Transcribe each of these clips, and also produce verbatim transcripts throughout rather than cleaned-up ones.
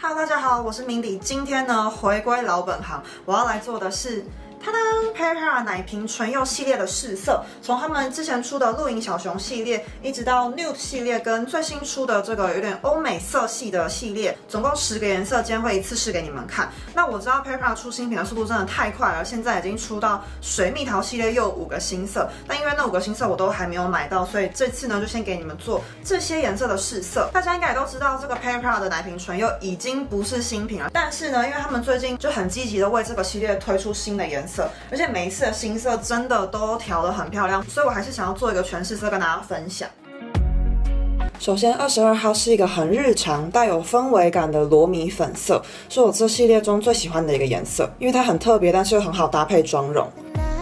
Hello， 大家好，我是Mindy。今天呢，回归老本行，我要来做的是。 它当 Peripera 奶瓶唇釉系列的试色，从他们之前出的露营小熊系列，一直到 Nude 系列，跟最新出的这个有点欧美色系的系列，总共十个颜色，今天会一次试给你们看。那我知道 Peripera 出新品的速度真的太快了，现在已经出到水蜜桃系列又有五个新色，但因为那五个新色我都还没有买到，所以这次呢就先给你们做这些颜色的试色。大家应该也都知道，这个 Peripera 的奶瓶唇釉已经不是新品了，但是呢，因为他们最近就很积极的为这个系列推出新的颜色。 而且每一次的新色真的都调得很漂亮，所以我还是想要做一个全试色跟大家分享。首先，二十二号是一个很日常、带有氛围感的罗米粉色，是我这系列中最喜欢的一个颜色，因为它很特别，但是又很好搭配妆容。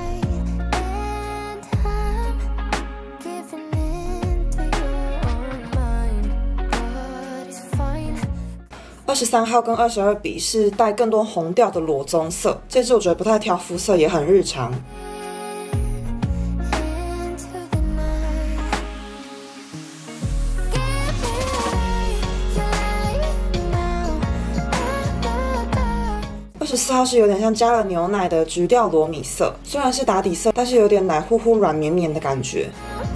二十三号跟二十二比是带更多红调的裸棕色，这支我觉得不太挑肤色，也很日常。二十四号是有点像加了牛奶的橘调罗米色，虽然是打底色，但是有点奶乎乎、软绵绵的感觉。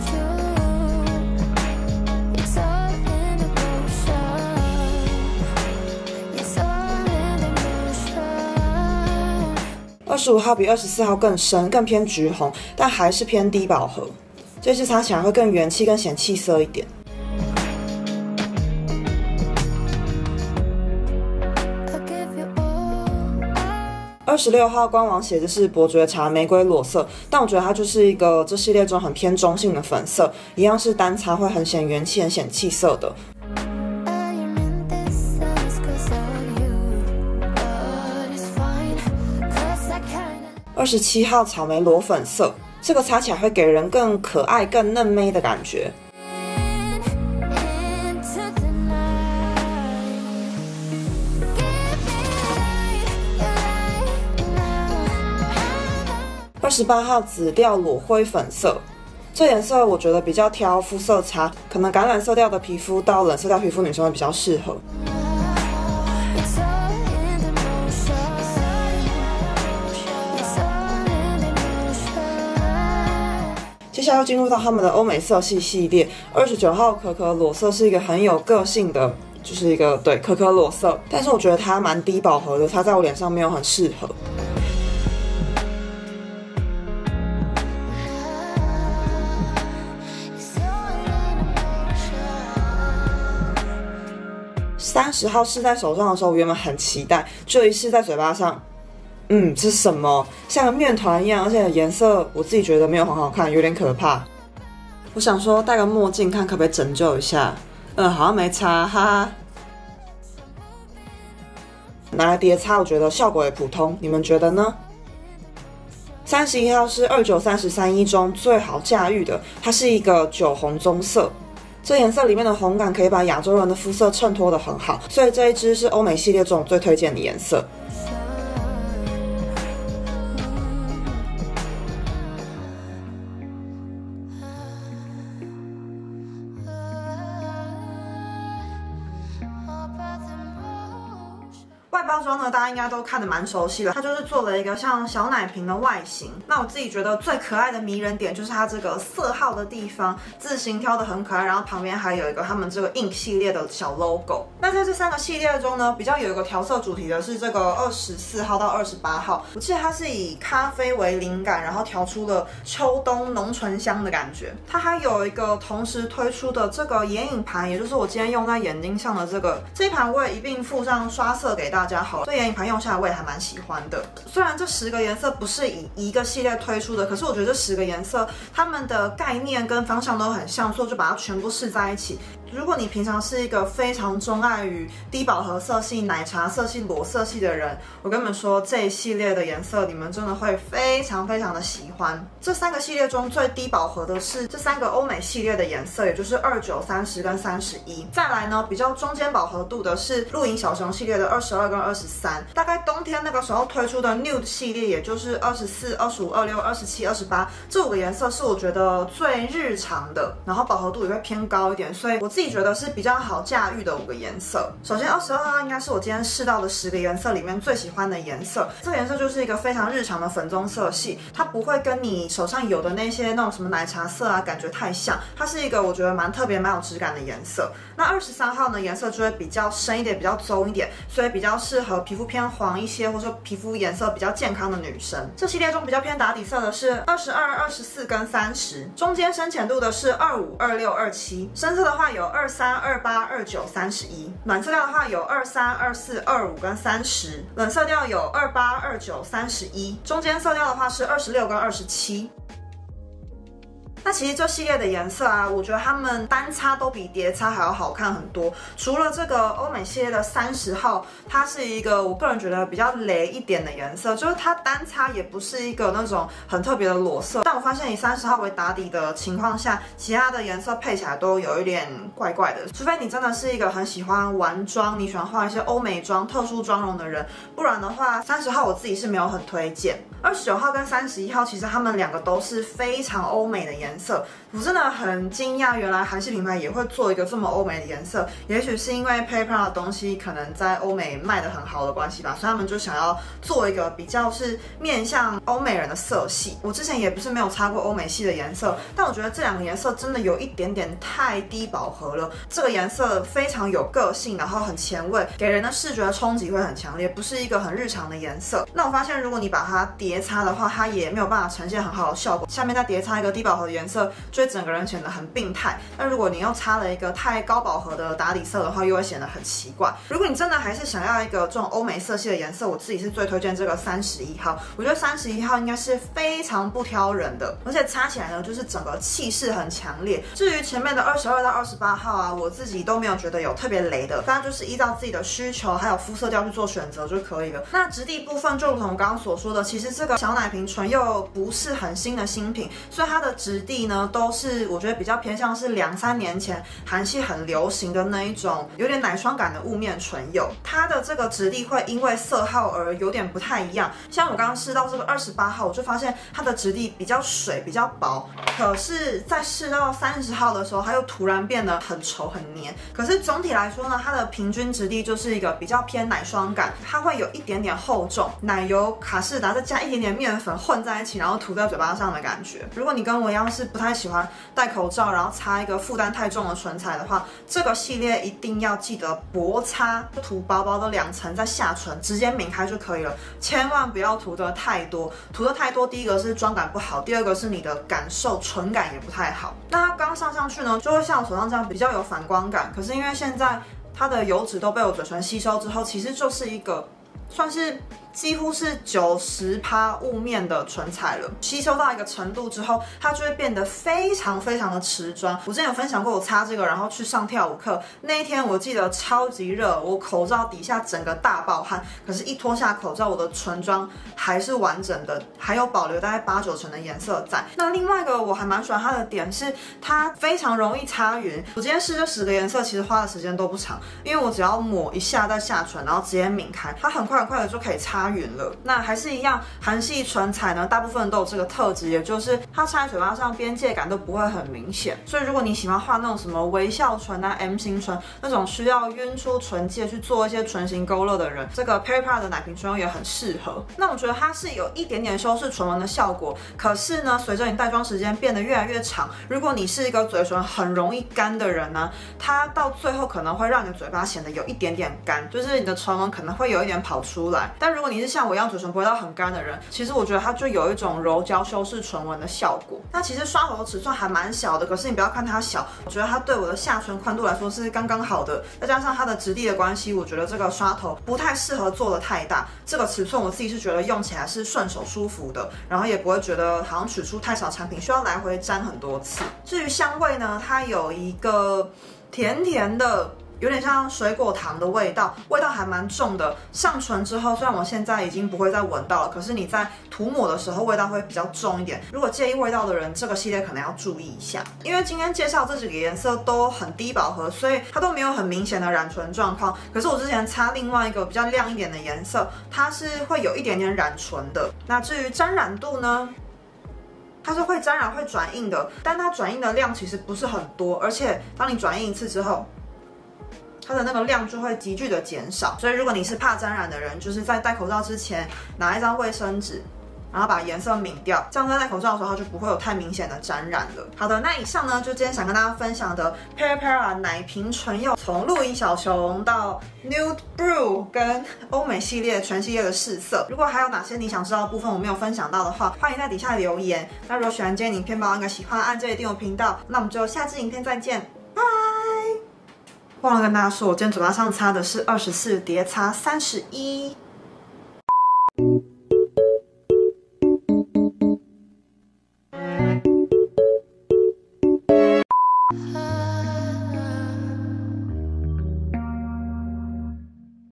二十五号比二十四号更深，更偏橘红，但还是偏低饱和。这支擦起来会更元气、更显气色一点。二十六号官网写的是伯爵茶玫瑰裸色，但我觉得它就是一个这系列中很偏中性的粉色，一样是单擦会很显元气、很显气色的。 二十七号草莓裸粉色，这个擦起来会给人更可爱、更嫩妹的感觉。二十八号紫调裸灰粉色，这颜色我觉得比较挑肤色差，可能橄榄色调的皮肤到冷色调皮肤女生会比较适合。 接下来要进入到他们的欧美色系系列，二十九号可可裸色是一个很有个性的，就是一个对可可裸色，但是我觉得它蛮低饱和的，它在我脸上没有很适合。三十号试在手上的时候，我原本很期待，这一试在嘴巴上。 嗯，这是什么？像个面团一样，而且颜色我自己觉得没有很好看，有点可怕。我想说戴个墨镜看可不可以拯救一下。嗯，好像没差，哈哈。拿来叠擦，我觉得效果也普通，你们觉得呢？三十一号是二九三十三一中最好驾驭的，它是一个酒红棕色。 这颜色里面的红感可以把亚洲人的肤色衬托得很好，所以这一支是欧美系列中最推荐的颜色。 外包装呢，大家应该都看得蛮熟悉了。它就是做了一个像小奶瓶的外形。那我自己觉得最可爱的迷人点就是它这个色号的地方，字形挑得很可爱，然后旁边还有一个他们这个 ink 系列的小 logo。那在这三个系列中呢，比较有一个调色主题的是这个二十四号到二十八号。我记得它是以咖啡为灵感，然后调出了秋冬浓醇香的感觉。它还有一个同时推出的这个眼影盘，也就是我今天用在眼睛上的这个这一盘，我也一并附上刷色给大家。 大家好，这眼影盘用下来我也还蛮喜欢的。虽然这十个颜色不是以一个系列推出的，可是我觉得这十个颜色它们的概念跟方向都很像，所以我就把它全部试在一起。如果你平常是一个非常钟爱于低饱和色系、奶茶色系、裸色系的人，我跟你们说，这一系列的颜色你们真的会非常非常的喜欢。这三个系列中最低饱和的是这三个欧美系列的颜色，也就是二九、三十跟三十一。再来呢，比较中间饱和度的是露营小熊系列的二十二跟二十三。大概冬天那个时候推出的 Nude 系列，也就是二十四、二十五、二六、二十七、二十八这五个颜色是我觉得最日常的，然后饱和度也会偏高一点，所以我自己己觉得是比较好驾驭的五个颜色。首先二十二号应该是我今天试到的十个颜色里面最喜欢的颜色。这个颜色就是一个非常日常的粉棕色系，它不会跟你手上有的那些那种什么奶茶色啊感觉太像，它是一个我觉得蛮特别蛮有质感的颜色。那二十三号呢，颜色就会比较深一点，比较棕一点，所以比较适合皮肤偏黄一些，或者说皮肤颜色比较健康的女生。这系列中比较偏打底色的是二十二、二十四跟三十，中间深浅度的是二五、二六、二七，深色的话有二三、二八、二九、三十一，暖色调的话有二三、二四、二五跟三十，冷色调有二八、二九、三十一，中间色调的话是二十六跟二十七。那其实这系列的颜色啊，我觉得它们单擦都比叠擦还要好看很多。除了这个欧美系列的三十号，它是一个我个人觉得比较雷一点的颜色，就是它单擦也不是一个那种很特别的裸色。但我发现以三十号为打底的情况下，其他的颜色配起来都有一点怪怪的。除非你真的是一个很喜欢玩妆，你喜欢画一些欧美妆、特殊妆容的人，不然的话，三十号我自己是没有很推荐。二十九号跟三十一号，其实它们两个都是非常欧美的颜色。我真的很惊讶，原来韩系品牌也会做一个这么欧美的颜色。也许是因为 Pepra 的东西可能在欧美卖得很好的关系吧，所以他们就想要做一个比较是面向欧美人的色系。我之前也不是没有擦过欧美系的颜色，但我觉得这两个颜色真的有一点点太低饱和了。这个颜色非常有个性，然后很前卫，给人的视觉冲击会很强烈，不是一个很日常的颜色。那我发现如果你把它叠擦的话，它也没有办法呈现很好的效果。下面再叠擦一个低饱和的颜色，就会整个人显得很病态。但如果你又擦了一个太高饱和的打底色的话，又会显得很奇怪。如果你真的还是想要一个这种欧美色系的颜色，我自己是最推荐这个三十一号。我觉得三十一号应该是非常不挑人的，而且擦起来呢，就是整个气势很强烈。至于前面的二十二到二十八号啊，我自己都没有觉得有特别雷的，大家就是依照自己的需求还有肤色调去做选择就可以了。那质地部分，就如同我刚刚所说的，其实这个小奶瓶唇又不是很新的新品，所以它的质地呢，都是我觉得比较偏向是两三年前韩系很流行的那一种有点奶霜感的雾面唇釉。它的这个质地会因为色号而有点不太一样。像我刚刚试到这个二十八号，我就发现它的质地比较水，比较薄。可是，在试到三十号的时候，它又突然变得很稠很黏。可是总体来说呢，它的平均质地就是一个比较偏奶霜感，它会有一点点厚重，奶油卡士达再加一点点面粉混在一起，然后涂在嘴巴上的感觉。如果你跟我一样是不太喜欢戴口罩，然后擦一个负担太重的唇彩的话，这个系列一定要记得薄擦，涂薄薄的两层在下唇，直接抿开就可以了，千万不要涂得太多。涂得太多，第一个是妆感不好，第二个是你的感受唇感也不太好。那它刚上上去呢，就会像我手上这样比较有反光感。可是因为现在它的油脂都被我嘴唇吸收之后，其实就是一个算是几乎是九十趴雾面的唇彩了，吸收到一个程度之后，它就会变得非常非常的持妆。我之前有分享过，我擦这个然后去上跳舞课，那一天我记得超级热，我口罩底下整个大爆汗，可是一脱下口罩，我的唇妆还是完整的，还有保留大概八九成的颜色在。那另外一个我还蛮喜欢它的点是，它非常容易擦匀。我今天试这十个颜色，其实花的时间都不长，因为我只要抹一下在下唇，然后直接抿开，它很快很快的就可以擦匀了。那还是一样，韩系唇彩呢，大部分都有这个特质，也就是它擦在嘴巴上边界感都不会很明显。所以如果你喜欢画那种什么微笑唇啊、M 型唇那种需要晕出唇界去做一些唇形勾勒的人，这个 Pepra 的奶瓶唇釉也很适合。那我觉得它是有一点点修饰唇纹的效果，可是呢，随着你带妆时间变得越来越长，如果你是一个嘴唇很容易干的人呢，它到最后可能会让你的嘴巴显得有一点点干，就是你的唇纹可能会有一点跑出来。但如果你是像我一样嘴唇不会到很干的人，其实我觉得它就有一种柔焦修饰唇纹的效果。那其实刷头的尺寸还蛮小的，可是你不要看它小，我觉得它对我的下唇宽度来说是刚刚好的。再加上它的质地的关系，我觉得这个刷头不太适合做的太大。这个尺寸我自己是觉得用起来是顺手舒服的，然后也不会觉得好像取出太少产品需要来回沾很多次。至于香味呢，它有一个甜甜的，有点像水果糖的味道，味道还蛮重的。上唇之后，虽然我现在已经不会再闻到了，可是你在涂抹的时候味道会比较重一点。如果介意味道的人，这个系列可能要注意一下。因为今天介绍这几个颜色都很低饱和，所以它都没有很明显的染唇状况。可是我之前擦另外一个比较亮一点的颜色，它是会有一点点染唇的。那至于沾染度呢？ 它是会沾染、会转印的，但它转印的量其实不是很多，而且当你转印一次之后，它的那个量就会急剧的减少。所以如果你是怕沾染的人，就是在戴口罩之前拿一张卫生纸，然后把颜色抿掉，这样在戴口罩的时候它就不会有太明显的沾染了。好的，那以上呢就今天想跟大家分享的 Peripera 奶瓶唇釉，从露营小熊到 Nude Brew 跟欧美系列全系列的试色。如果还有哪些你想知道的部分我没有分享到的话，欢迎在底下留言。那如果喜欢今天影片，帮我按个喜欢，按这里订阅频道。那我们就下支影片再见，拜。忘了跟大家说，我今天嘴巴上擦的是二十四叠擦三十一。